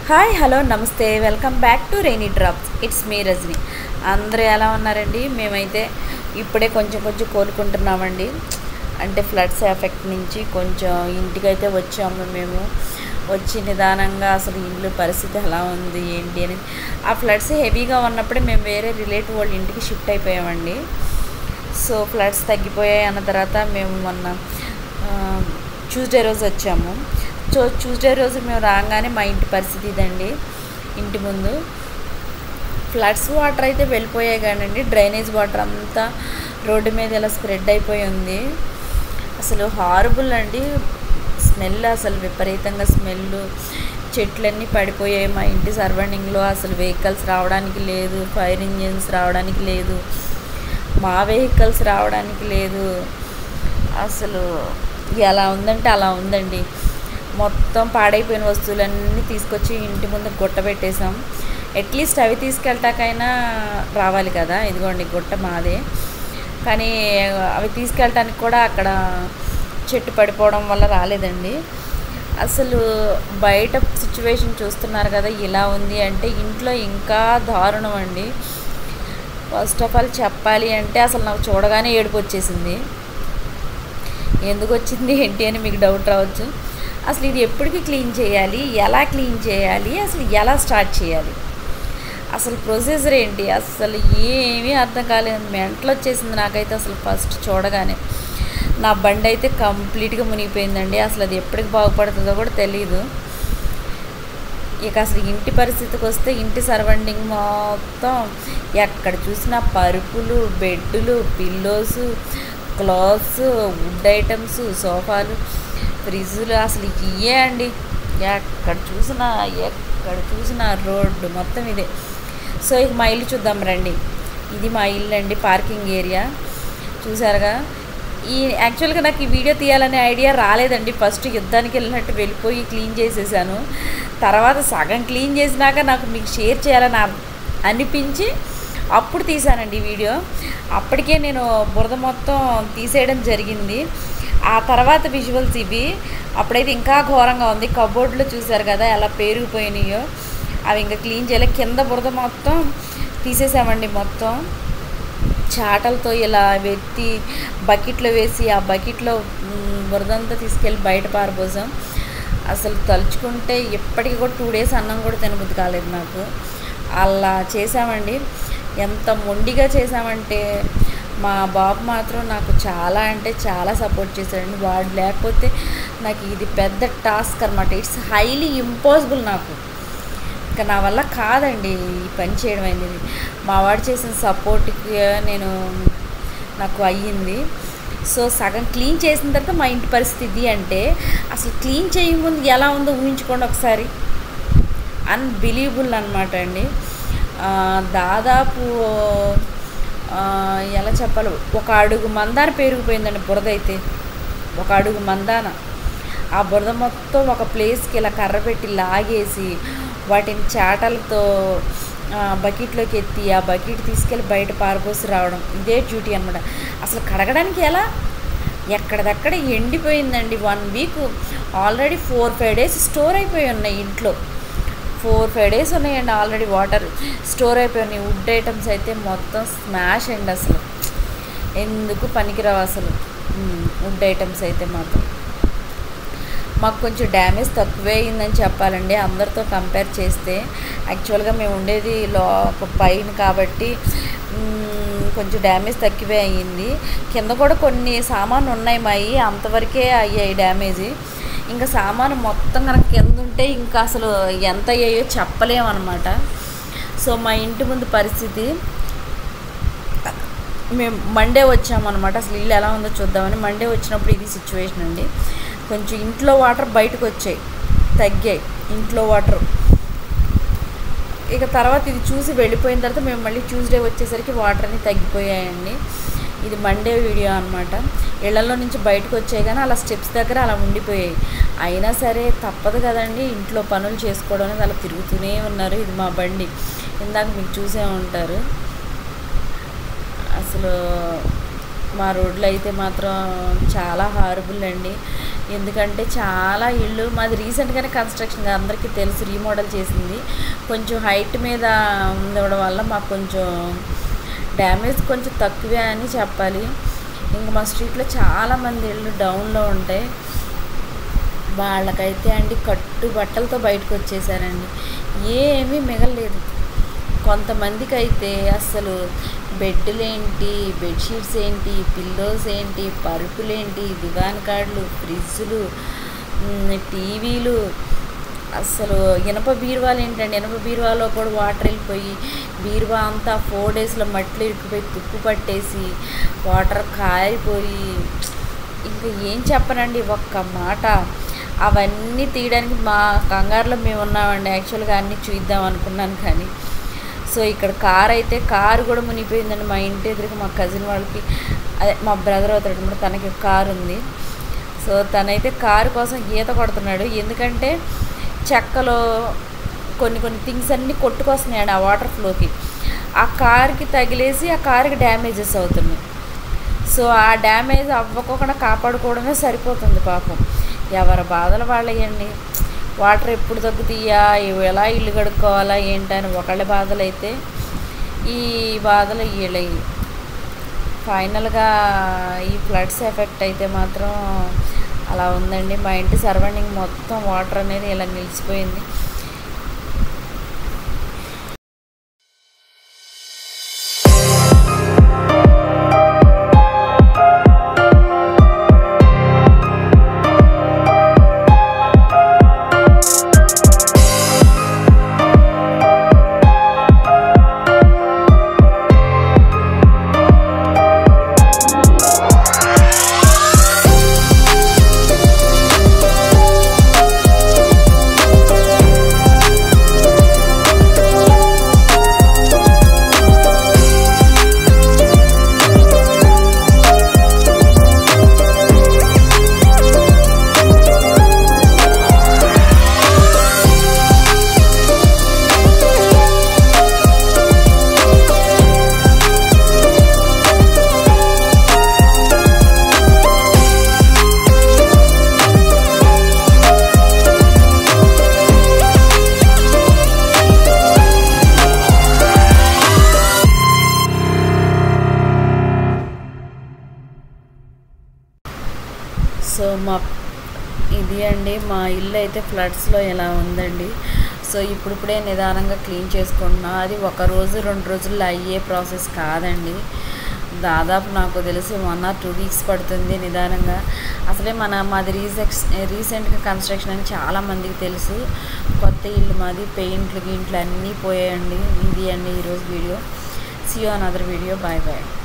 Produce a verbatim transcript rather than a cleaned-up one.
Hi hello namaste welcome back to Rainy Drops. It's me Rajani. అందరూ ఎలా ఉన్నారండి? మేమైతే ఇప్పుడే కొంచెం కొంచెం కోలుకుంటున్నామండి. అంటే ఫ్లడ్స్ ఎఫెక్ట్ నుంచి కొంచెం ఇంటికైతే వచ్చాము. మేము వచ్చి నిదానంగా అసలు ఇల్లు పరిస్థితి ఎలా ఉంది ఏంటి అని, ఆ ఫ్లడ్స్ హెవీగా ఉన్నప్పుడే మేము వేరే రిలేటివ్ వాళ్ళ ఇంటికి షిఫ్ట్ అయిపోయామండి. సో ఫ్లడ్స్ తగ్గిపోయాయి అన్న తర్వాత మేము మొన్న ట్యూస్డే రోజు వచ్చాము. సో ట్యూస్డే రోజు మేము రాగానే మా ఇంటి పరిస్థితి ఇదండి. ఇంటి ముందు ఫ్లడ్స్ వాటర్ అయితే వెళ్ళిపోయాయి కానండి, డ్రైనేజ్ వాటర్ అంతా రోడ్డు మీద ఇలా స్ప్రెడ్ అయిపోయి ఉంది. అసలు హారబుల్ అండి స్మెల్, అసలు విపరీతంగా స్మెల్. చెట్లన్నీ పడిపోయాయి మా ఇంటి సరౌండింగ్లో. అసలు వెహికల్స్ రావడానికి లేదు, ఫైర్ ఇంజిన్స్ రావడానికి లేదు, మా వెహికల్స్ రావడానికి లేదు. అసలు ఎలా ఉందంటే అలా ఉందండి. మొత్తం పాడైపోయిన వస్తువులన్నీ తీసుకొచ్చి ఇంటి ముందు గుట్ట పెట్టేసాం. అట్లీస్ట్ అవి తీసుకెళ్ళటాకైనా రావాలి కదా. ఇదిగోండి గుట్ట మాదే, కానీ అవి తీసుకెళ్ళటానికి కూడా అక్కడ చెట్టు పడిపోవడం వల్ల రాలేదండి. అసలు బయట సిచ్యువేషన్ చూస్తున్నారు కదా ఇలా ఉంది అంటే, ఇంట్లో ఇంకా దారుణం అండి. ఫస్ట్ ఆఫ్ ఆల్ చెప్పాలి అంటే అసలు నాకు చూడగానే ఏడుపు వచ్చేసింది. ఎందుకు వచ్చింది ఏంటి అని మీకు డౌట్ రావచ్చు. అసలు ఇది ఎప్పటికీ క్లీన్ చేయాలి, ఎలా క్లీన్ చేయాలి, అసలు ఎలా స్టార్ట్ చేయాలి, అసలు ప్రొసీజర్ ఏంటి, అసలు ఏమీ అర్థం కాలేదు. మెంటలు వచ్చేసింది నాకైతే అసలు ఫస్ట్ చూడగానే. నా బండి అయితే కంప్లీట్గా మునిగిపోయిందండి. అసలు అది ఎప్పటికి బాగుపడుతుందో కూడా తెలీదు. ఇక అసలు ఇంటి పరిస్థితికి వస్తే ఇంటి సరౌండింగ్ మొత్తం ఎక్కడ చూసినా పరుపులు, బెడ్లు, పిల్లోస్, క్లాత్స్, వుడ్ ఐటమ్స్, సోఫాలు, ఫ్రిడ్జ్లు, అసలు ఇవే అండి. ఎక్కడ చూసినా ఎక్కడ చూసినా రోడ్డు మొత్తం ఇదే. సో ఇక మా ఇల్లు చూద్దాం రండి. ఇది మా ఇల్లు అండి, పార్కింగ్ ఏరియా చూసారుగా. ఈ యాక్చువల్గా నాకు ఈ వీడియో తీయాలనే ఐడియా రాలేదండి. ఫస్ట్ యుద్ధానికి వెళ్ళినట్టు వెళ్ళిపోయి క్లీన్ చేసేసాను. తర్వాత సగం క్లీన్ చేసినాక నాకు మీకు షేర్ చేయాలని అనిపించి అప్పుడు తీసానండి వీడియో. అప్పటికే నేను బురద మొత్తం తీసేయడం జరిగింది. ఆ తర్వాత విజువల్స్ ఇవి. అప్పుడైతే ఇంకా ఘోరంగా ఉంది. కబోర్డ్లో చూసారు కదా ఎలా పేరుకుపోయినాయో, అవి ఇంకా క్లీన్ చేయలే. కింద బురద మొత్తం తీసేసామండి. మొత్తం చాటలతో ఇలా వెత్తి బకెట్లో వేసి ఆ బకెట్లో బురదంతా తీసుకెళ్ళి బయట పారబోసాం. అసలు తలుచుకుంటే ఎప్పటికీ కూడా టూ డేస్ అన్నం కూడా తినబుద్ధి కాలేదు నాకు. అలా చేసామండి. ఎంత మొండిగా చేసామంటే మా బాబు మాత్రం నాకు చాలా అంటే చాలా సపోర్ట్ చేశాడండి. వాడు లేకపోతే నాకు ఇది పెద్ద టాస్క్ అనమాట. It's highly impossible. నాకు ఇంకా నా వల్ల కాదండి ఈ పని చేయడం అనేది. మా వాడు చేసిన సపోర్ట్కి నేను నాకు అయ్యింది. సో సగం క్లీన్ చేసిన తర్వాత మా ఇంటి పరిస్థితి అంటే, అసలు క్లీన్ చేయముందు ఎలా ఉందో ఊహించుకోండి ఒకసారి. అన్బిలీవబుల్ అనమాట అండి. దాదాపు ఎలా చెప్పాలి, ఒక అడుగు మందాన పేరుకుపోయిందండి బురద అయితే. ఒక అడుగు మందాన ఆ బురద మొత్తం ఒక ప్లేస్కి ఇలా కర్ర పెట్టి లాగేసి వాటిని చాటలతో బకెట్లోకి ఎత్తి ఆ బకెట్ తీసుకెళ్ళి బయట పారబోసి రావడం ఇదే డ్యూటీ అనమాట. అసలు కడగడానికి ఎలా, ఎక్కడదక్కడ ఎండిపోయిందండి. One week already four five days store అయిపోయి ఉన్నాయి ఇంట్లో. ఫోర్ ఫైవ్ డేస్ ఉన్నాయండి ఆల్రెడీ వాటర్ స్టోర్ అయిపోయినాయి. వుడ్ ఐటమ్స్ అయితే మొత్తం స్మాష్ అండి. అసలు ఎందుకు పనికిరావు అసలు వుడ్ ఐటమ్స్ అయితే మాత్రం. మాకు కొంచెం డ్యామేజ్ తక్కువే అయిందని చెప్పాలండి అందరితో కంపేర్ చేస్తే. యాక్చువల్గా మేము ఉండేది లో పైన కాబట్టి కొంచెం డ్యామేజ్ తక్కువే అయ్యింది. కింద కూడా కొన్ని సామాన్లు ఉన్నాయి మావి, అంతవరకే అయ్యాయి డ్యామేజ్. ఇంకా సామాను మొత్తం కనుక కింద ఉంటే ఇంకా అసలు ఎంత అయ్యాయో చెప్పలేమన్నమాట. సో మా ఇంటి ముందు పరిస్థితి, మేము మండే వచ్చామన్నమాట. అసలు ఇల్లు ఎలా ఉందో చూద్దామని మండే వచ్చినప్పుడు ఇది సిచ్యువేషన్ అండి. కొంచెం ఇంట్లో వాటర్ బయటకు వచ్చాయి, తగ్గాయి ఇంట్లో వాటర్. ఇక తర్వాత ఇది చూసి వెళ్ళిపోయిన తర్వాత మేము మళ్ళీ ట్యూస్డే వచ్చేసరికి వాటర్ అన్నీ తగ్గిపోయాయండి. ఇది మండే వీడియో అనమాట. ఇళ్లలో నుంచి బయటకు వచ్చాయి కానీ అలా స్టెప్స్ దగ్గర అలా ఉండిపోయాయి. అయినా సరే తప్పదు కదండి, ఇంట్లో పనులు చేసుకోవడం అనేది అలా తిరుగుతూనే ఉన్నారు. ఇది మా బండి, ఇందాక మీకు చూసే ఉంటారు. అసలు మా రోడ్లు అయితే మాత్రం చాలా హారబుల్ అండి. ఎందుకంటే చాలా ఇళ్ళు మాది రీసెంట్గానే కన్స్ట్రక్షన్, అందరికీ తెలుసు, రీమోడల్ చేసింది. కొంచెం హైట్ మీద ఉండడం వల్ల మాకు కొంచెం డ్యామేజ్ కొంచెం తక్కువే అని చెప్పాలి. ఇంకా మా స్ట్రీట్లో చాలామంది ఇళ్ళు డౌన్లో ఉంటాయి. వాళ్ళకైతే అండి కట్టు బట్టలతో బయటకు వచ్చేసారండి, ఏమీ మిగలలేదు. కొంతమందికి అయితే అసలు బెడ్లేంటి, బెడ్షీట్స్ ఏంటి, పిల్లోస్ ఏంటి, పరుపులేంటి, దివాన్ కార్డులు, ఫ్రిడ్జ్లు, టీవీలు, అసలు ఇనప బీరువాలు ఏంటండి, ఇనప బీరువాలో కూడా వాటర్ వెళ్ళిపోయి బీరువా అంతా ఫోర్ డేస్లో మట్టిలో ఇరుక్కుపోయి తుప్పు పట్టేసి వాటర్ కారిపోయి, ఇంకా ఏం చెప్పనండి ఒక్క మాట. అవన్నీ తీయడానికి మా కంగారులో మేము ఉన్నామండి. యాక్చువల్గా అన్నీ చూద్దాం అనుకున్నాను కానీ, సో ఇక్కడ కార్ అయితే కారు కూడా మునిగిపోయిందండి. మా ఇంటి ఎదురుగా మా కజిన్ వాళ్ళకి, అదే మా బ్రదర్ అవుతాడు, తనకి కారు ఉంది. సో తనైతే కారు కోసం ఈత కొడుతున్నాడు. ఎందుకంటే చెక్కలో కొన్ని కొన్ని థింగ్స్ అన్నీ కొట్టుకొస్తున్నాయండి ఆ వాటర్ ఫ్లోకి. ఆ కార్కి తగిలేసి ఆ కార్కి డ్యామేజెస్ అవుతున్నాయి. సో ఆ డ్యామేజ్ అవ్వకుండా కాపాడుకోవడమే సరిపోతుంది పాపం. ఎవరి బాధలు వాళ్ళయండి. వాటర్ ఎప్పుడు తగ్గుతాయా, ఎలా ఇల్లు కడుక్కోవాలా ఏంటని ఒకళ్ళ బాధలు అయితే, ఈ బాధలు వీళ్ళవి. ఫైనల్గా ఈ ఫ్లడ్స్ ఎఫెక్ట్ అయితే మాత్రం అలా ఉందండి. మా ఇంటి సరౌండింగ్ మొత్తం వాటర్ అనేది ఇలా నిలిచిపోయింది. సో మా ఇది అండి మా ఇల్లు అయితే ఫ్లడ్స్లో ఎలా ఉందండి. సో ఇప్పుడిప్పుడే నిదానంగా క్లీన్ చేసుకుంటున్నా. అది ఒక రోజు రెండు రోజుల్లో అయ్యే ప్రాసెస్ కాదండి. దాదాపు నాకు తెలిసి వన్ ఆర్ టూ వీక్స్ పడుతుంది నిదానంగా. అసలే మన మాది రీసెక్స్ రీసెంట్గా కన్స్ట్రక్షన్ అని చాలామందికి తెలుసు. కొత్త ఇల్లు మాది, పెయింట్లు గీంట్లు అన్నీ పోయాయండి. ఇది అండి ఈరోజు video. See you another video. Bye bye.